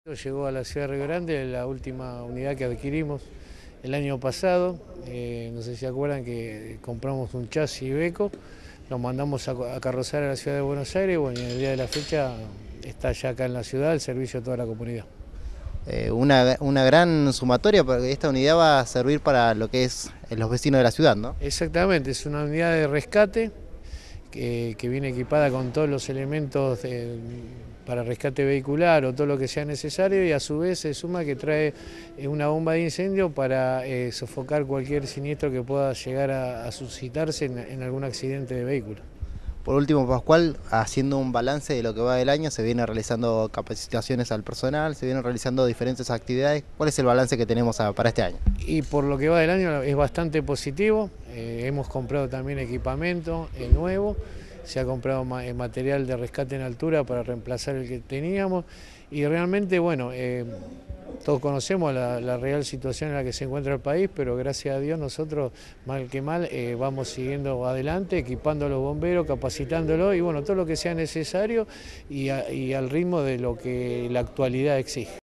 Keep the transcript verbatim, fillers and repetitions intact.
Llegó a la ciudad de Río Grande la última unidad que adquirimos el año pasado. Eh, no sé si se acuerdan que compramos un chasis Iveco, lo mandamos a, a carrozar a la ciudad de Buenos Aires, bueno, y en el día de la fecha está ya acá en la ciudad al servicio de toda la comunidad. Eh, una, una gran sumatoria porque esta unidad va a servir para lo que es los vecinos de la ciudad, ¿no? Exactamente, es una unidad de rescate que, que viene equipada con todos los elementos de, para rescate vehicular o todo lo que sea necesario, y a su vez se suma que trae una bomba de incendio para eh, sofocar cualquier siniestro que pueda llegar a, a suscitarse en, en algún accidente de vehículo. Por último, Pascual, haciendo un balance de lo que va del año, se vienen realizando capacitaciones al personal, se vienen realizando diferentes actividades. ¿Cuál es el balance que tenemos a, para este año? Y por lo que va del año es bastante positivo. Eh, hemos comprado también equipamiento eh, nuevo, se ha comprado ma material de rescate en altura para reemplazar el que teníamos, y realmente, bueno, eh, todos conocemos la, la real situación en la que se encuentra el país, pero gracias a Dios nosotros, mal que mal, eh, vamos siguiendo adelante, equipando a los bomberos, capacitándolos y bueno, todo lo que sea necesario y, a, y al ritmo de lo que la actualidad exige.